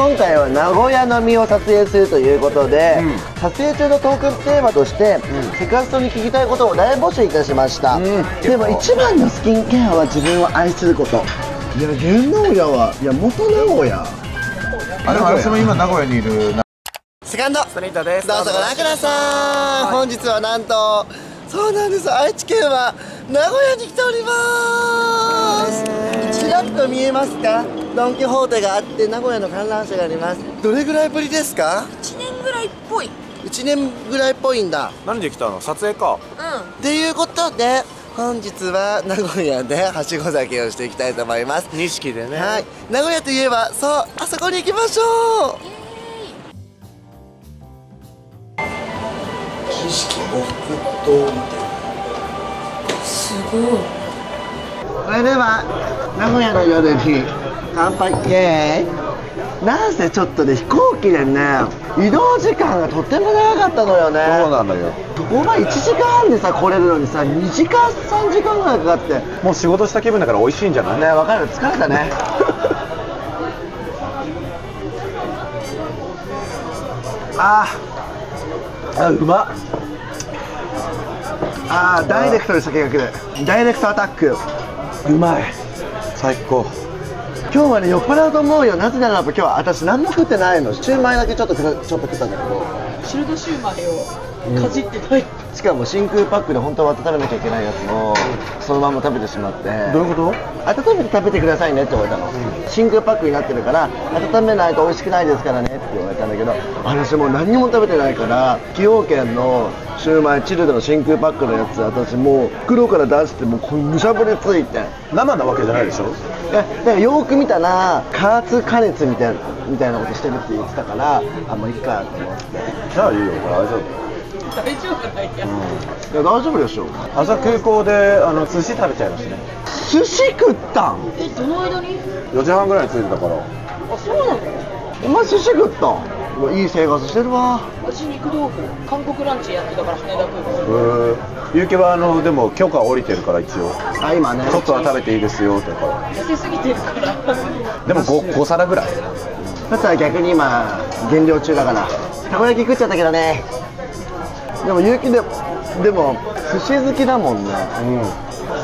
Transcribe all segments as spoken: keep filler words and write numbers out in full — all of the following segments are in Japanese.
今回は名古屋飲みを撮影するということで、うん、撮影中のトークテーマとして、うん、セカストに聞きたいことを大募集いたしました、うん、でも一番のスキンケアは自分を愛すること。いや現名古屋はいや元名古屋あれ私も今名古屋にいるセカンドストリートです。 どうぞご覧ください。本日はなんとそうなんです、愛知県は名古屋に来ております。ちらっと見えますか、ドン・キホーテがあって名古屋の観覧車があります。どれぐらいぶりですか？ いちねんぐらいっぽい。 いちねんぐらいっぽいんだ。 何で来たの？撮影か。 うんっていうことで本日は名古屋ではしご酒をしていきたいと思います。 錦でね。 はい、名古屋といえばそうあそこに行きましょう。錦呉服堂みたいな。 すごい。 それでは名古屋の夜に乾杯。イエーイ。なんせちょっとね飛行機でね移動時間がとっても長かったのよね。 そうなのよ。 そこがいちじかんはんでさ来れるのにさにじかんさんじかんぐらいかかって。 もう仕事した気分だから美味しいんじゃない？ ね、わかる。疲れたねあーあ、うまっ。あーダイレクトで酒が来る。ダイレクトアタックうまい。 最高。 今日はね酔っ払うと思うよ。なぜならば今日は私何も食ってないの。シューマイだけちょっとちょっと食ったんだけど、 チルドシューマイをかじってない、うん、 しかも真空パックで本当は温めなきゃいけないやつもそのまま食べてしまって。 どういうこと？ 温めて食べてくださいねって言われたの、うん、真空パックになってるから温めないと美味しくないですからねって言われたんだけど、私もう何にも食べてないから崎陽軒のシューマイチルドの真空パックのやつ私もう袋から出してもうこうむしゃぶりついて。 生なわけじゃないでしょ？ いやだからよーく見たら加圧加熱みたいなみたいなことしてるって言ってたからあもういいかと思って。 じゃあいいよ、大丈夫。 大丈夫ないや、うん、 いや大丈夫でしょ。 朝空港であの寿司食べちゃいましたね。 寿司食ったん？ え、どの間に？ よじはんぐらいに着いてたから。 あ、そうなの？ お前寿司食ったん？うわいい生活してるわ。 私肉豆腐韓国ランチやってたから羽田空港。 へえ。ゆうきはあのでも許可下りてるから一応。 あ今ね。 ちょっとは食べていいですよとか。 痩せすぎてるから。 でも 5, 5皿ぐらい。 だったら逆に今減量中だからたこ焼き食っちゃったけどね。でもゆうきででも寿司好きだもんね。 うん。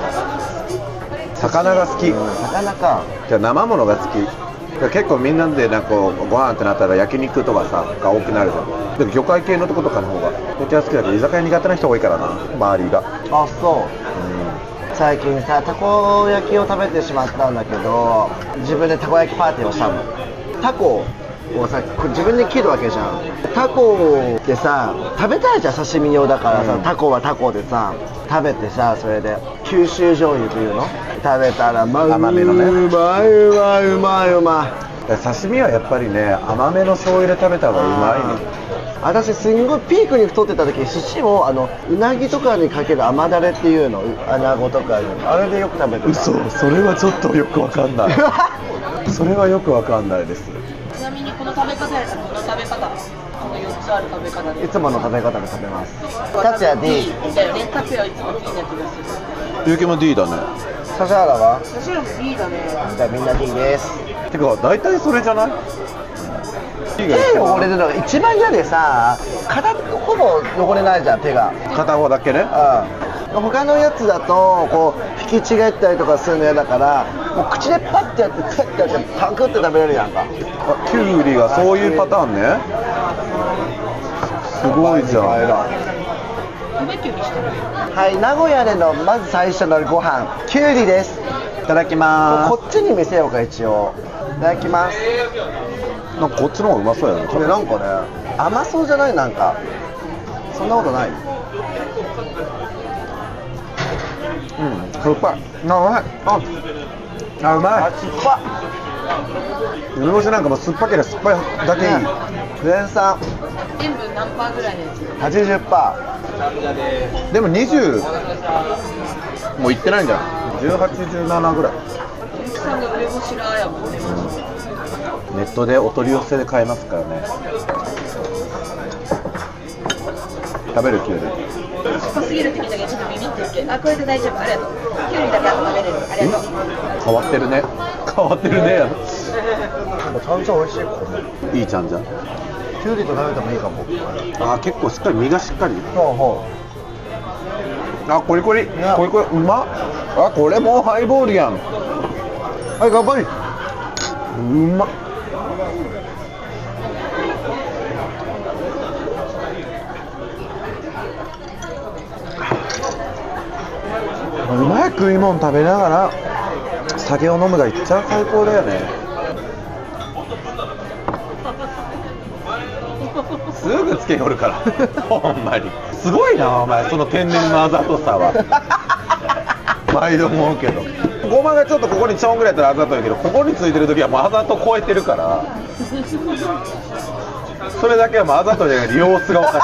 魚が好き。 うん、魚か。 じゃあ生ものが好き。結構みんなでなんかご飯ってなったら焼肉とかさが多くなるじゃん。でも魚介系のとことかの方がこっちは好きだけど居酒屋苦手な人多いからな周りが。 あそう、うん、最近さたこ焼きを食べてしまったんだけど自分でたこ焼きパーティーをしたの。タコをさ自分で切るわけじゃん。タコってさ食べたいじゃん刺身用だからさ、うん、タコはタコでさ食べてさそれで九州醤油というの食べたらまあ甘めのねうまいうまいうまいうまい。 刺身はやっぱりね甘めの醤油で食べた方がうまいね。 私すんごいピークに太ってた時寿司をあのうなぎとかにかける甘だれっていうの穴子とかあれでよく食べてた。 嘘、それはちょっとよくわかんないそれはよくわかんないです。 ちなみにこの食べ方やったらこの食べ方このよっつある食べ方でいつもの食べ方で食べます。達也 D だよね。達也はいつも D な気がする。 ゆうきも D だね。 指原は？ 私らも D だね。 じゃあみんな D です。 てか大体それじゃない？ 手汚れるのが一番嫌でさ片ほぼ汚れないじゃん手が。 片方だけね。 うん。他のやつだとこう引き違ったりとかするの嫌だからもう口でパッてやってパッてやってパクって食べれるやんか。 あ、きゅうりがそういうパターンね。すごいじゃん。 はい、名古屋でのまず最初のご飯きゅうりです。 いただきます。 こっちに見せようか一応。いただきます。 なんかこっちの方がうまそうやね。 これなんかね甘そうじゃない？なんかそんなことない？ うん酸っぱい。あうまい。ああうまい。 あ酸っぱ梅干しなんかも酸っぱければ酸っぱいだけいい。 クエン酸塩分何パーぐらいのやつ？ はちじゅっパー。 でもにじゅうもういってないんじゃない？じゅうはち、じゅうななぐらい。 ゆきさんが梅干しラーやもんね。 ネットでお取り寄せで買えますからね。食べるきゅうり。 酸っぱすぎるって聞いたけどちょっとビビって言って、あこれで大丈夫ありがとう。きゅうりだから食べれるありがとう。 変わってるね。変わってるね。 もちゃんちゃん美味しいこれ。 いいちゃんじゃん。 きゅうりと食べてもいいかも。 あー、結構しっかり身がしっかり。 ほうほあ、コリコリねコリコリうまっ。あ、これもうハイボールやん。 う。はい、乾杯。 うまっ。うまい食い物食べながら酒を飲むが一番最高だよね。すぐつけよるからほんまにすごいなお前、その天然のあざとさは毎度思うけど、ごまがちょっとここにちょんぐらいやったらあざといけど、ここについてる時はもうあざと超えてるから、それだけはもうあざとじゃない、様子がおかし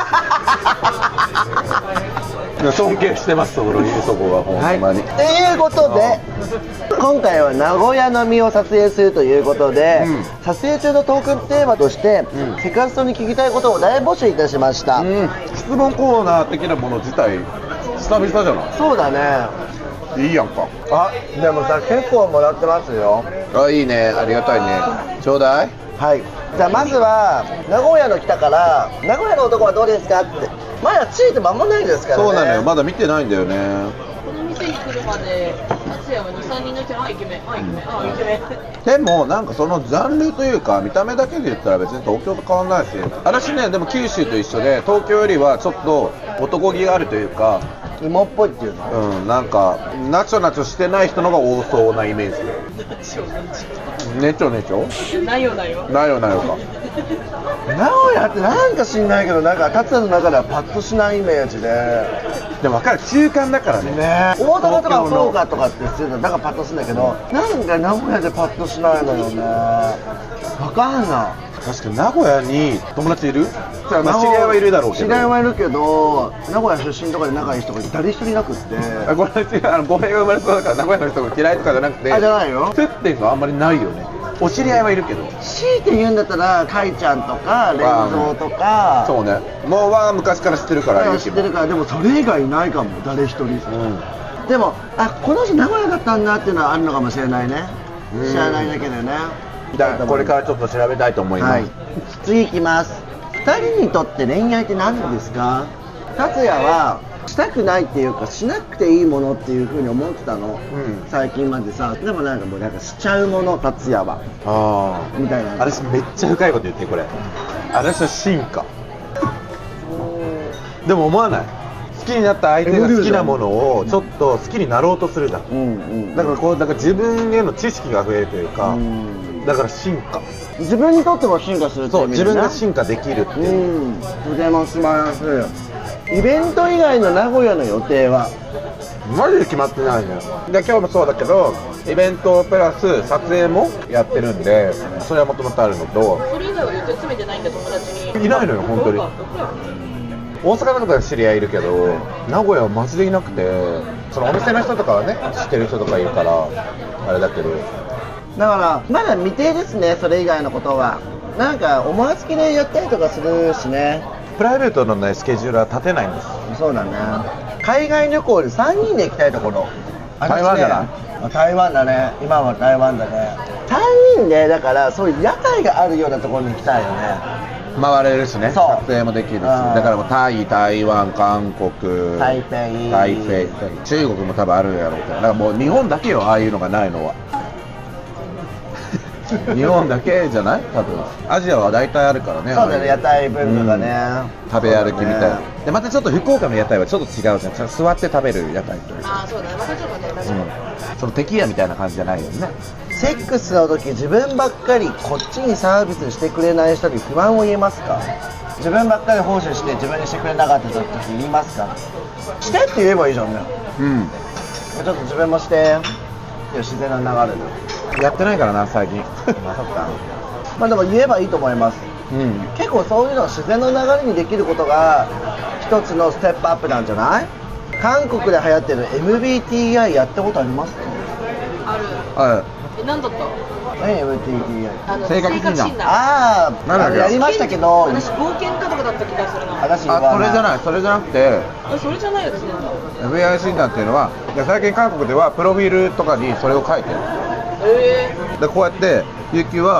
い尊敬してます、そこにそこはほんまに。 ということで、今回は名古屋のみを撮影するということで、 うん、 撮影中のトークテーマとして、うん、セカストに聞きたいことを大募集いたしました、 うん、質問コーナー的なもの自体久々じゃない？ そうだね、 いいやんか。 あ、でもさ、結構もらってますよ。 あ、いいね、ありがたいね。ちょうだい。 はい、じゃあまずは名古屋の来たから名古屋の男はどうですかって、まだついて間もないですからね。 そうなのよ、まだ見てないんだよね。 この店に来るまで達也はに、さんにんの人、あ、イケメン、あ、イケメン、あ、イケメン。 でもなんかそのジャンルというか見た目だけで言ったら別に東京と変わらないし、私ね、でも九州と一緒で東京よりはちょっと男気があるというか、 芋っぽいっていうの、 うん、なんかナチョナチョしてない人のが多そうなイメージ。ねちょねちょなよなよなよなよか。 名古屋ってなんか知んないけど、なんか達也の中ではパッとしないイメージで、 でも分かる、中間だからね。 ね、大阪とか福岡とかってするのだからパッとするんだけど、なんか名古屋でパッとしないのよね。分かんない。 確かに名古屋に友達いる？まあ知り合いはいるだろうけど。 知り合いはいるけど、名古屋出身とかで仲いい人が誰一人いなくって。 あ、これあの語弊が生まれそうだから名古屋の人が嫌いとかじゃなくて。 あ、じゃないよ。 接点があんまりないよね。お知り合いはいるけど。 強いて言うんだったら、かいちゃんとかレンゾーとか。 そうね。もうは昔から知ってるから言う知ってるから、でもそれ以外いないかも、誰一人。うん。でも、あ、この人名古屋だったんだっていうのはあるのかもしれないね。知らないだけでね。 だからこれからちょっと調べたいと思います。はい、 次いきます。ふたりにとって恋愛って何ですか？達也はしたくないっていうか、しなくていいものっていう風に思ってたの、うん、最近までさ。でもなんかもうなんかしちゃうもの、達也はああみたいな。 私めっちゃ深いこと言って、これ私は進化でも思わない？好きになった相手が好きなものをちょっと好きになろうとするじゃん、うんうん、だからこう、だから自分への知識が増えるというか、うん、だから進化、 自分にとっても進化するっていう意味で、ね、 そう、自分が進化できるっていう、 うん、とても素晴らしい。イベント以外の名古屋の予定はマジで決まってないのよ。で今日もそうだけど、イベントプラス撮影もやってるんで、それはもともとあるのと、 それ以外は予定詰めてないんだ、友達に。 いないのよ本当に。大阪の方は知り合いいるけど、名古屋はマジでいなくて、そのお店の人とかはね、知ってる人とかいるからあれだけど、 だからまだ未定ですね、それ以外のことは。なんか思いつきでやったりとかするしね。 プライベートのね、スケジュールは立てないんです。 そうだね。海外旅行でさんにんで行きたいところ、 台湾じゃない？ 台湾だね、今は台湾だね。さんにんで、だからそういう屋台があるようなところに行きたいよね。 回れるしね、 そう撮影もできるし、だからもうタイ、台湾、韓国、 台北、 台北、中国も多分あるやろうけど、だからもう日本だけよ、ああいうのがないのは。日本だけじゃない？多分アジアは大体あるからね。 そうだね、屋台文化がね、 うん、食べ歩きみたいな、ね、でまたちょっと福岡の屋台はちょっと違うじゃん。座って食べる屋台というか、 ああそうだね、またちょっとね、確かに、 うん、そのテキーラみたいな感じじゃないよね。 セックスの時自分ばっかりこっちにサービスしてくれない人に不満を言えますか？自分ばっかり奉仕して自分にしてくれなかった時言いますか？してって言えばいいじゃんね。うん、ちょっと自分もしてっていう自然な流れでやってないからな最近。 まあそっか。まあでも言えばいいと思います、うん、結構そういうの自然の流れにできることが一つのステップアップなんじゃない？韓国で流行ってる エムビーティーアイ やったことありますか？ ある。 はい。 え、何だった？ 何 エムビーティーアイ？ あの性格診断。 ああ、やりましたけど、 私冒険家とかだった気がするな。 私あ、それじゃない、それじゃなくて、 え、それじゃないやつなんだ。 エフビーアイ 診断っていうのは、最近韓国ではプロフィールとかにそれを書いてる。 えー、でこうやって有給は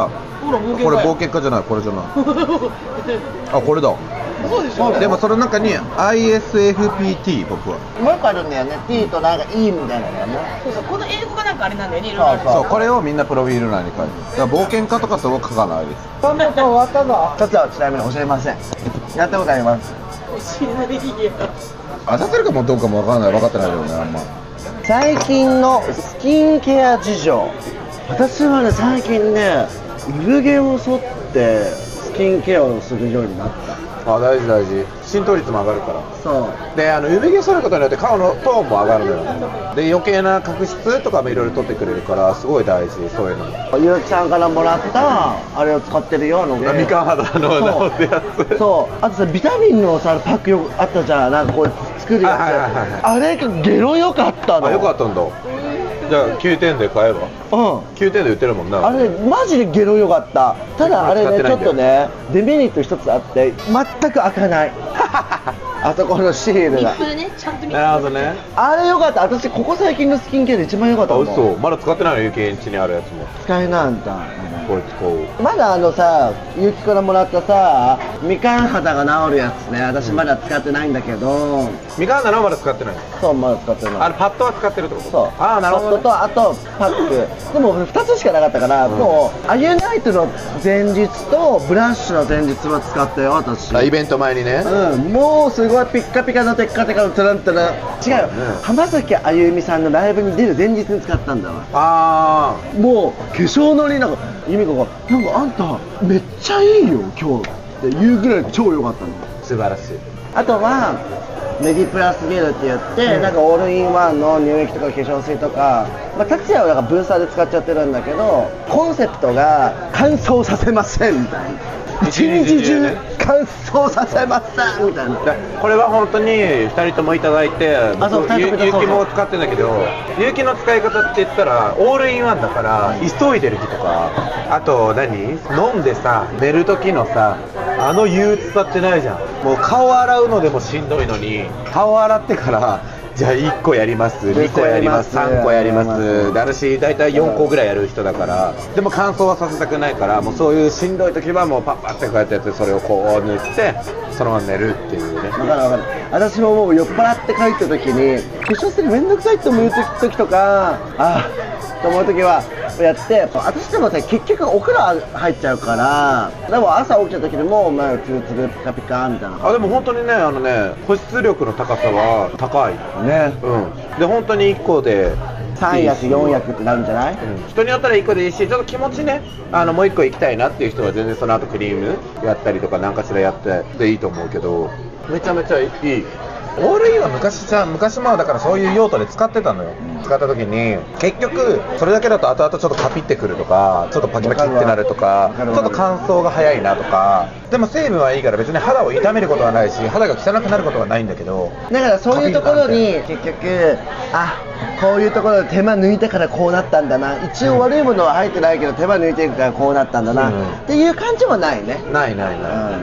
ほら冒険家これ冒険家じゃない、これじゃない。あ、これだ。 そうでしょ。 でもその中に アイエスエフピーティー 僕は。 もう一個あるんだよね。T となんか E みたいなのがね。 そうそう、この英語がなんかあれなんだよね、いろいろある。 そう、これをみんなプロフィール欄に書いて。だから冒険家とかと僕書かないです。 そんなこと終わったの。一つはちなみに教えません。やったことあります。 教えないでいいや。 当たってるかもどうかも分からない、分かってないけどね、あんま。 最近のスキンケア事情。私はね、最近ね、産毛を剃ってスキンケアをするようになった。 あ、大事大事。浸透率も上がるから。 そうで、あの産毛剃ることによって顔のトーンも上がるのよ。で、余計な角質とかもいろいろ取ってくれるからすごい大事、そういうのも。 ゆうきさんからもらったあれを使ってるようなので、 みかん肌の治すやつ。 そうあとさ、ビタミンのさパックよあったじゃん、なんかこう作るやつ、 はいはいはいはいあれがゲロ良かったの。 あ、よかったんだ。じゃあきゅうてんで買えば。 うん、 きゅうてんで売ってるもんな。 あれマジでゲロ良かった。ただあれね、ちょっとねデメリット一つあって、全く開かないあそこのシールが。 これね、ちゃんと見て。 なるほどね。 あれ良かった。私ここ最近のスキンケアで一番良かったあ、 もん。 嘘。まだ使ってないの、ゆきえんちにあるやつも。 使えないんだ。 これ使おう。 まだあのさ、ゆうきからもらったさ、みかん肌が治るやつね、私まだ使ってないんだけど、 みかん肌はまだ使ってない。 そうまだ使ってない。 あのパッドは使ってるってこと？ そう。 ああ、なるほどね。 パッドとあとパック。でもふたつしかなかったから、もうアユナイトの前日とブラッシュの前日は使ったよ私。 あ、イベント前にね。 うん、もうすごいピッカピカのテッカテカのトラントラ。違うよ、浜崎あゆみさんのライブに出る前日に使ったんだわ。 あもう化粧のりなんか由美子が「なんかあんためっちゃいいよ今日」って言うぐらい超良かったの。 あ、素晴らしい。 あとはメディプラスゲルって言って、うん、なんかオールインワンの乳液とか化粧水とか、まあ、達也はなんかブースターで使っちゃってるんだけど、コンセプトが乾燥させませんみたいな、一日中乾燥させませんみたいな。 これは本当にふたりともいただいて、 あ、そう、 ゆうきも使ってんだけど、ゆうきの使い方って言ったらオールインワンだから、急いでる日とか、あと何飲んでさ寝る時のさ、あの憂鬱さってないじゃん。もう顔洗うのでもしんどいのに、顔洗ってからじゃあいっこやります、にこやります、さんこやりますで、私大体よんこぐらいやる人だから、でも乾燥はさせたくないから、もうそういうしんどい時はもうパッパってこうやってやって、それをこう塗ってそのまま寝るっていうね。 分かる分かる。私ももう酔っ払って帰った時に化粧水めんどくさいって思う時とか、ああと思う時はやって、私でもさ結局お風呂入っちゃうから、でも朝起きた時でもまあツルツルピカピカみたいな。 あ、でも本当にね、あのね、保湿力の高さは高いね。 うん。で本当にいっこでさん役よん役ってなるんじゃない？ うん、人によったらいっこでいいし、ちょっと気持ちね、あのもういっこ行きたいなっていう人は全然その後クリームやったりとか何かしらやってでいいと思うけど、めちゃめちゃいい。オールインは昔さ、昔もだからそういう用途で使ってたのよ、うん、使った時に結局それだけだと後々ちょっとカピってくるとか、ちょっとパキパキってなるとか、ちょっと乾燥が早いなとか。でも成分はいいから別に肌を傷めることはないし、肌が汚くなることはないんだけど、 だからそういうところに結局、あ、こういうところで手間抜いたからこうなったんだな、一応悪いものは入ってないけど手間抜いてるからこうなったんだな、うん、っていう感じもないね。ないないない、うん、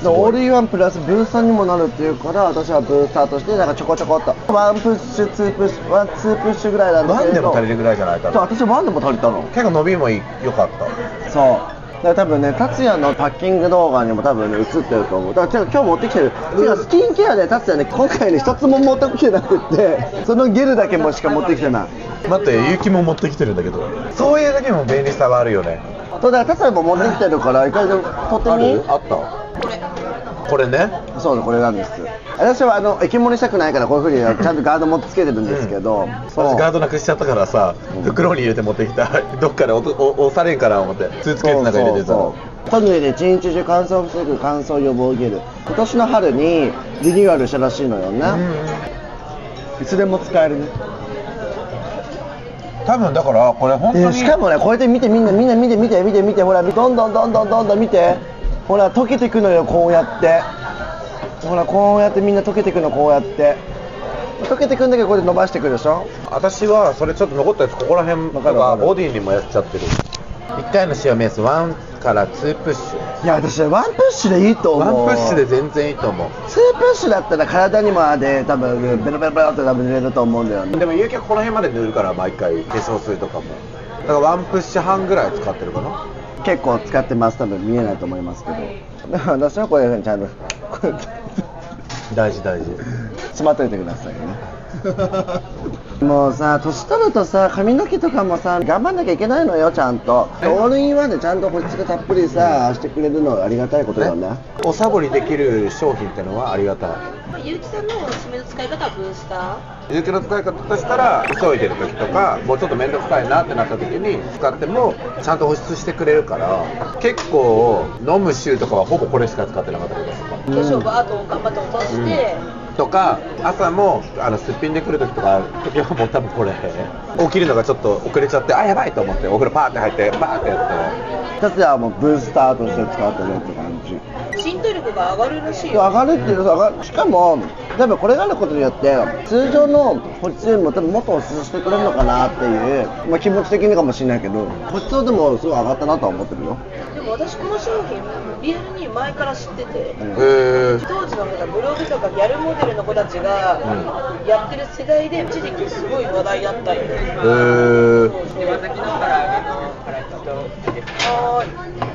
オールインワンプラスブースターにもなるっていうから、私はブースターとしてなんかちょこちょこっとワンプッシュツープッシュワンツープッシュぐらいなんだけど、 ワンでも足りるぐらいじゃないかな。 私ワンでも足りたの。 結構伸びも良かった。そうだから多分ね、達也のパッキング動画にも多分ね映ってると思う。だから今日持ってきてる、違う、スキンケアで達也ね今回ね一つも持ってきてなくって、そのゲルだけもしか持ってきてない。 待って、ゆうきも持ってきてるんだけど、そういう時も便利さはあるよね。 そうだから達也も持ってきてるから、一回でも取ってみ。 あった。これね。 そうだ、これなんです。私はあの液盛りしたくないからこういうふうにちゃんとガードもつけてるんですけど、うん、 私ガードなくしちゃったからさ、うん、袋に入れて持ってきた。どっかで押されんかな思ってスーツケースの中に入れてた。 とにかく一日中乾燥を防ぐ乾燥予防ゲル、今年の春にリニューアルしたらしいのよね、うん、いつでも使えるね。 多分だからこれ本当に、 しかもね、こうやって見てみんなみんな見て見て見て見て、ほらどんどんどんどんどんどん見て、ほら溶けてくのよ、こうやって、ほらこうやってみんな溶けてくの、こうやって溶けてくんだけど、これで伸ばしてくるでしょ。 私はそれちょっと残ったやつここら辺とかボディにもやっちゃってる。いっかいの使用目安ワンからツープッシュ。 いや私はワンプッシュでいいと思う。 ワンプッシュで全然いいと思う。 ツープッシュだったら体にもで多分ベロベロベロって多分塗れると思うんだよね。 でも有機はこの辺まで塗るから、毎回化粧水とかもだからワンプッシュ半ぐらい使ってるかな。 結構使ってます。多分見えないと思いますけど私はこういうふうにちゃんと大事大事。 しまっといてくださいねもうさ、年取るとさ、髪の毛とかもさ、頑張んなきゃいけないのよ、ちゃんと。オールインワンでちゃんと保湿がたっぷりさ、してくれるのはありがたいことだよね。 おサボりできる商品ってのはありがたい。 ゆうきさんのおすすめの使い方はブースター。 ゆうきの使い方としたら、急いでる時とかもうちょっと面倒くさいなってなった時に使ってもちゃんと保湿してくれるから、結構飲む週とかはほぼこれしか使ってなかったりとか、 化粧バーッと頑張って落として、 うん、とか朝もあのすっぴんで来る時とか時はもう多分これ起きるのがちょっと遅れちゃって、あやばいと思ってお風呂パーって入ってバーってやって、 達也はもうブースターとして使ってるって感じ。 浸透力が上がるらしいよ。 上がるっていうのは、しかも多分これがあることによって通常の保湿よりも多分もっと保湿してくれるのかなっていう、まあ、気持ち的にかもしれないけど、保湿はでもすごい上がったなとは思ってるよ。 でも私この商品リアルに前から知ってて、 うん、へ当時のなんかブログとかギャルモデルの子たちがやってる世代で一時期すごい話題だったよ。へー。 は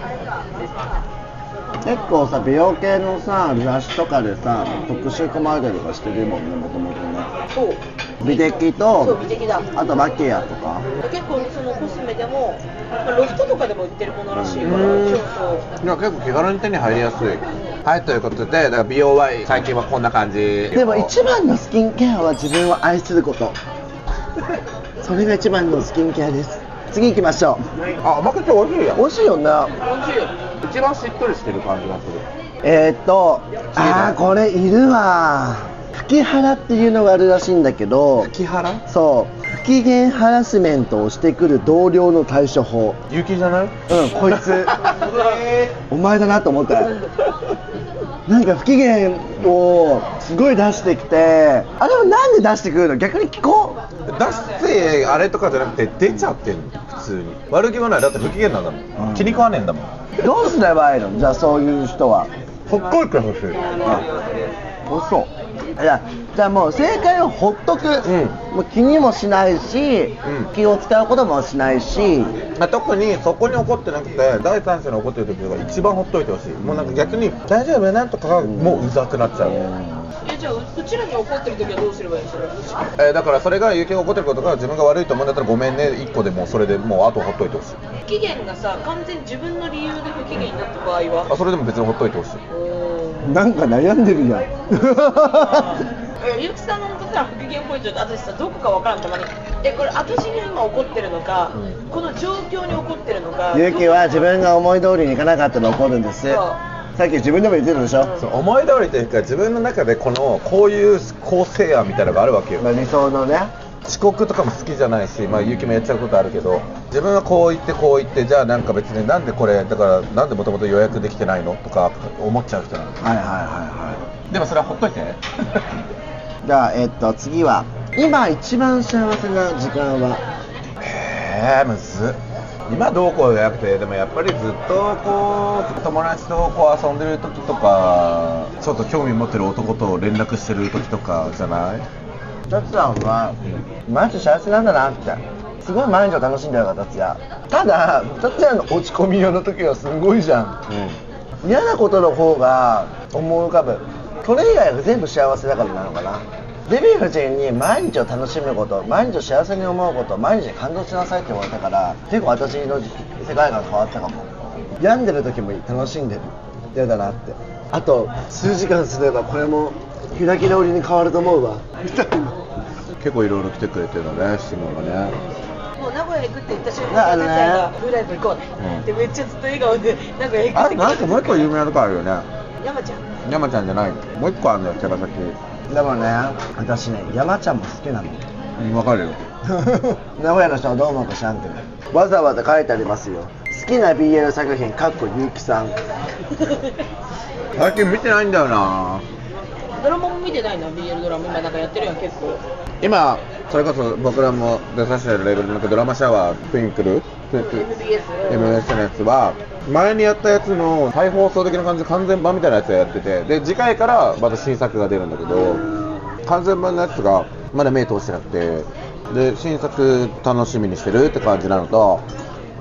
結構さ、美容系のさ雑誌とかでさ特集組まれたりとかしてるもんね、もともとね。 そう美的と、 そう美的だ。 あとマキアとか結構そのコスメでもロフトとかでも売ってるものらしいから、そうそう。 いや結構気軽に手に入りやすい。はい、ということで、だから美容は最近はこんな感じ。 でも一番のスキンケアは自分を愛することそれが一番のスキンケアです。次行きましょう。 あ、甘くて美味しいやん。 美味しいよね。 美味しいよ。 一番しっとりしてる感じがする。 えー、っとあーこれいるわ。吹き腹っていうのがあるらしいんだけど、 吹き腹？ そう不機嫌ハラスメントをしてくる同僚の対処法。 ゆうきじゃない？ うん、こいつお前だなと思ったなんか不機嫌をすごい出してきて、あれはなんで出してくるの？逆に聞こう。 出してあれとかじゃなくて出ちゃってんの、普通に。悪気はない。だって不機嫌なんだもん、うん、気に食わねえんだもん。 どうすればいいの？じゃあそういう人はほっこりくほしい。 嘘。いや、じゃあもう正解をほっとく、うん、もう気にもしないし、うん、気を使うこともしないし、 特にそこに怒ってなくて第三者に怒ってる時が一番ほっといてほしい。もうなんか逆に大丈夫なんとかがもううざくなっちゃう、うん、 えじゃあうちらに怒ってる時はどうすればいいの？ えー、だからそれがゆうきが怒ってることが自分が悪いと思うんだったらごめんねいっこでもうそれでもうあとほっといてほしい。 不機嫌がさ完全に自分の理由で不機嫌になった場合は、 あそれでも別にほっといてほしい。 なんか悩んでるやんえゆうきさんのことは不機嫌ポイントで私さどこかわからんたまにえこれ私に今怒ってるのか、うん、この状況に怒ってるのか。 ゆうきは自分が思い通りにいかなかったら怒るんです。さっき自分でも言ってるでしょ、うん、 そう思い通りというか自分の中でこのこういう構成案みたいなのがあるわけよ、 まあ、理想のね。 遅刻とかも好きじゃないし、まあゆうきもやっちゃうことあるけど、自分はこう言ってこう言ってじゃあなんか別になんでこれだからなんでもともと予約できてないのとか思っちゃう人なの。 はいはいはいはい。 でもそれはほっといてじゃあえっと次は今一番幸せな時間は。 へえむずっ。今どうこうじゃなくてでもやっぱりずっとこう友達とこう遊んでる時とかちょっと興味持ってる男と連絡してる時とかじゃない？ 達也は毎日幸せなんだなってすごい毎日を楽しんでるから達也。ただ達也の落ち込み用の時はすごいじゃん、うん、嫌なことの方が思い浮かぶ。それ以外が全部幸せだからなのかな。デヴィ夫人に毎日を楽しむこと、毎日を幸せに思うこと、毎日に感動しなさいって言われたから結構私の世界が変わったかも。病んでる時も楽しんでる嫌だなって。あと数時間すればこれも開き直りに変わると思うわみたいな。 結構いろいろ来てくれてるのね、質問がね。 もう名古屋行くって言った瞬間になっちゃうがフライブ行こうね、うん、でめっちゃずっと笑顔で名古屋行くって。 あ、なんかもう一個有名なとこあるよね。 山ちゃん。 山ちゃんじゃない。もう一個あるのよ、寺崎。 でもね、私ね、山ちゃんも好きなの。 うん、わかるよ。 名古屋の人はどう思うか知らんけど、わざわざ書いてありますよ。好きな ビーエル 作品、かっこゆうきさん。 最近見てないんだよな。 ドラマも見てないな、ビーエル ドラマ今なんかやってるやん結構。 今それこそ僕らも出させてるレベルのドラマシャワートゥインクル エムビーエス エムビーエス のやつは前にやったやつの再放送的な感じで完全版みたいなやつをやってて、で次回からまた新作が出るんだけど、完全版のやつがまだ目通してなくて、で新作楽しみにしてるって感じなのと、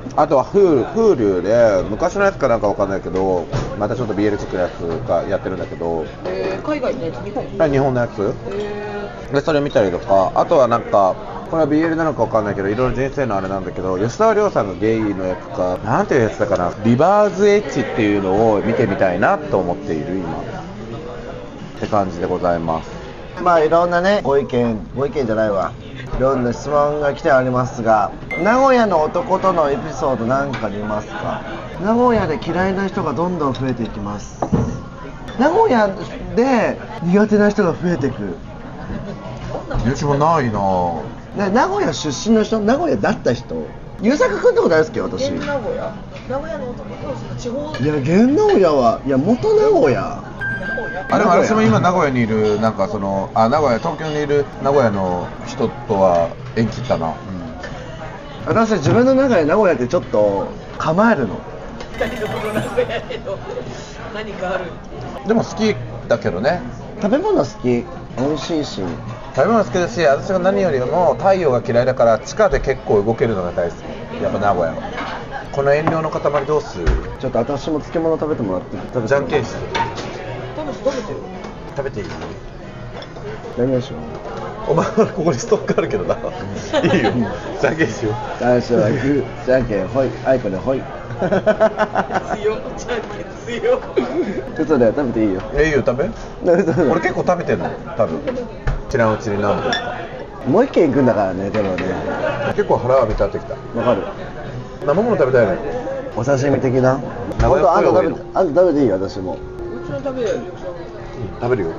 あとは Hulu で昔のやつかなんかわかんないけど、またちょっと ビーエル チックのやつがやってるんだけど、 えー、海外のやつ、日本日本のやつえでそれ見たりとか、あとはなんかこれは ビーエル なのかわかんないけど、いろいろ人生のあれなんだけど、吉沢亮さんがゲイのやつかなんていうやつだかな、リバーズエッジっていうのを見てみたいなと思っている今って感じでございます。 まあいろんなねご意見ご意見じゃないわ、いろんな質問が来てありますが、名古屋の男とのエピソードなんかありますか？名古屋で嫌いな人がどんどん増えていきます。名古屋で苦手な人が増えていく。 うちもないなぁ。 ね、名古屋出身の人、名古屋だった人、優作君ってことあるんですけど、私。 現名古屋名古屋の男と地方いや、現名古屋は、いや、元名古屋。 あ、でも私も今名古屋にいる、なんかその、あ、名古屋、東京にいる名古屋の人とは縁切ったな。うん、 私、自分の中で名古屋ってちょっと構えるの。 何がこの名古屋での何かある。 でも好きだけどね。 食べ物好き、美味しいし。 食べ物好きだし、私が何よりも太陽が嫌いだから地下で結構動けるのが大好き。やっぱ名古屋は。この遠慮の塊どうする？ ちょっと私も漬物食べてもらって。食べてじゃんけんして。 食べて食べてる食べていい？ 何でしょう。 お前ここにストックあるけどな。いいよ。じゃんけんしよう。 最初はグー、じゃんけんほい、あいこでほい。 強じゃんけん強。 嘘だよ、食べていいよ。 え、いいよ、食べ。俺結構食べてんの、多分。知らんうちに何度か。 もう一軒行くんだからね、でもね。 結構腹は満たってきた。 わかる。 生もの食べたいね。 お刺身的な。 名古屋っぽいあんた食べ方がいいのて、あんた食べていいよ、私も。 うちの食べるよ。 食べるよ。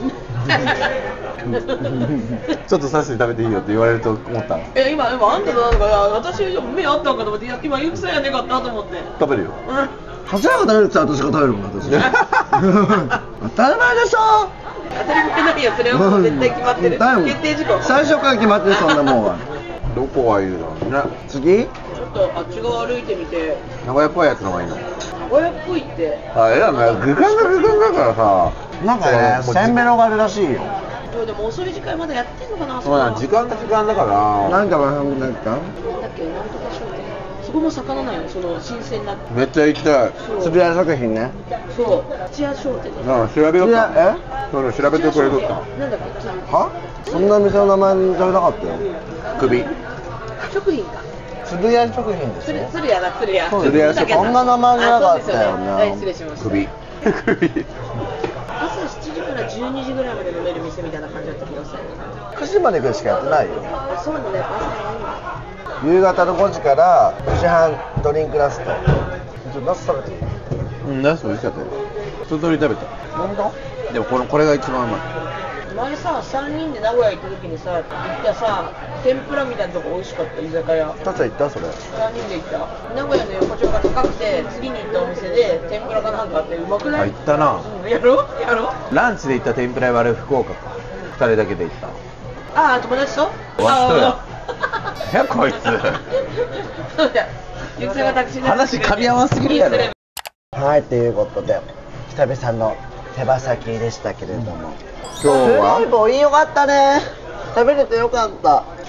ちょっとサッシに食べていいよって言われると思った。 え、今今あんたなんか私目あったんかと思って、いや今ゆくさやねかったと思って。 食べるよ。 うん。 こちらが食べるって言ったら私が食べるもん、私。当たり前でしょ。 当たり前ないよ、それはもう絶対決まってる。 うん決定事項。 最初から決まってる、そんなもんは。 どこがいいのね。 次？ ちょっとあっち側歩いてみて。 名古屋っぽいやつの方がいいの。 名古屋っぽいって。 あ、ええやんね。具感が具感だからさ。 なんかね、せんべろがあるらしいよ。 でも遅い時間まだやってんのかな。 そうやん、時間が時間だから。 なんかなんか。 なんだっけ、なんとか商店。そこも魚なんよ、その新鮮な。 めっちゃ行きたい。 つぶや食品ね。 そう、土屋商店。 あ、調べとった。 え？ そういうの調べてくれとった。 なんだっけ。 は？そんな店の名前知らなかったよ。 首。 食品か。 つぶや食品でしつるょ。 つるやな、つるや。 つるやそんな名前じゃなかったよな。 はい、失礼しました。 首。首。 朝しちじからじゅうにじぐらいまで飲める店みたいな感じだった気がする。 くじまでぐらいしかやってないよ。 あ、そうなんだよ。朝早いんだ。 夕方のごじからくじはんドリンクラスト。ちょっとナス食べていい？ うん、ナス美味しかったよ。一通り食べた。 本当？ でもこのこれが一番うまい。 前さ、さんにんで名古屋行った時にさ、行ったさ、天ぷらみたいなとこ美味しかった居酒屋。 たつは行ったそれ。 さんにんで行った。名古屋の横丁が高くて、次に行ったお店で天ぷらかなんかあってうまくない？ あ、行ったな。 うん、やろうやろう。 ランチで行った天ぷらはあれ福岡か。ふたりだけで行った。 ああ、友達と？ わっとや。 あいやこいつ。 そうだ。ゆきさんがタクシーで話噛み合わんすぎるやろ。 はい、ということで久々の手羽先でしたけれども、 今日はすごいよかったね。食べれてよかった。 今日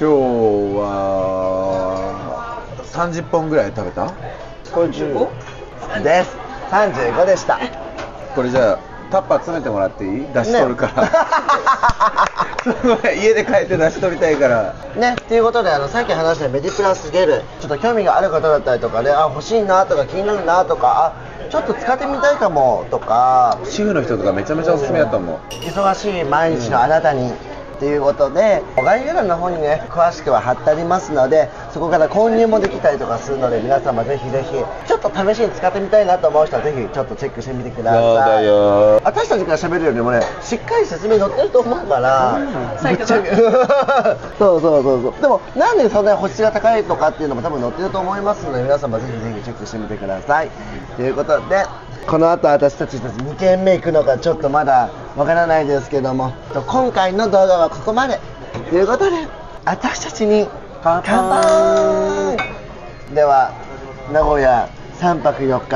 はさんじゅっぽんぐらい食べた？ ごじゅうですさんじゅうごでした。 これじゃあタッパー詰めてもらっていい？出し取るから、ね、家で帰って出し取りたいからね。ということであのさっき話したメディプラスゲル、ちょっと興味がある方だったりとかで、あ欲しいなとか気になるなとか、あちょっと使ってみたいかもとか、 主婦の人とかめちゃめちゃおすすめだと思う。 忙しい毎日のあなたに、ということで概要欄の方にね詳しくは貼ってありますので、そこから購入もできたりとかするので、皆様ぜひぜひちょっと試しに使ってみたいなと思う人はぜひちょっとチェックしてみてください。 そうだよ。 私たちから喋るよりもねしっかり説明載ってると思うから、うん、ぶっちゃけそうそうそうそう。でもなんでそんなに星が高いとかっていうのも多分載ってると思いますので、皆様ぜひぜひチェックしてみてください。ということでこの後私たちにけんめ行くのかちょっとまだわからないですけども、今回の動画はここまでということで、私たちに乾杯。では名古屋さんぱくよっか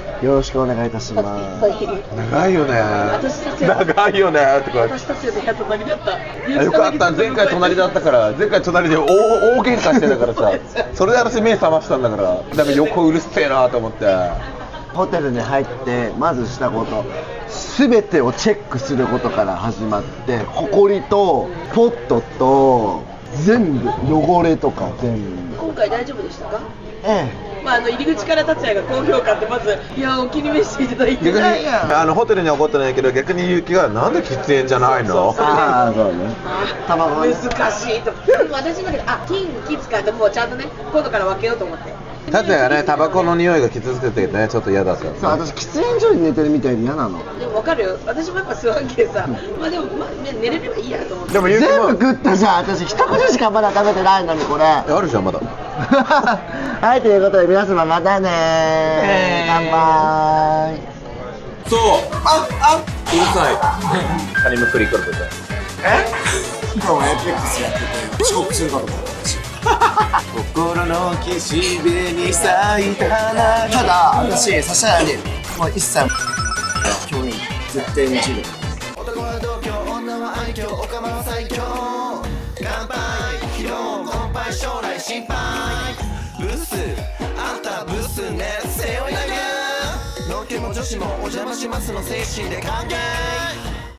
よろしくお願いいたします。 長いよね。長いよねってこう。 私たちの部屋隣だった。 よかった、前回隣だったから、前回隣で大大喧嘩してたからさ、それで私目覚ましたんだから、だから横うるせえなと思って。 ホテルに入ってまずしたこと、全てをチェックすることから始まって、ホコリとポットと全部汚れとか全部。 今回大丈夫でしたか？ ええ。 まあ、あの入り口から達也が高評価ってまずいやお気に召していただいて逆にあのホテルには怒ってないけど逆にゆきがなんで喫煙じゃないの？ ああそうね。 卵難しいと。私の中であ金気使うともうちゃんとね今度から分けようと思って。 達也がねタバコの匂いがきつくてねちょっと嫌だった。 そう私喫煙所に寝てるみたいで嫌なの。 でも分かるよ。私もやっぱ吸わんけさ。まあでもまあ寝れればいいやと思って。 でもゆきも全部食ったじゃん。私一口しかまだ食べてないのにこれ。 あるじゃんまだ。 はいということで皆様またねー。乾杯。 そうああうるさい。タニムクリコルで。 え？今日はエピックスやってて遅刻するかと思った。 心の岸辺に咲いた花。 ただ私指原にもう一切共演絶対にじる。 男は同郷女は愛嬌オカマは最強。乾杯疲労困憊将来心配。ブスあんたブスね背負い投げ。のんけも女子もお邪魔しますの精神で歓迎。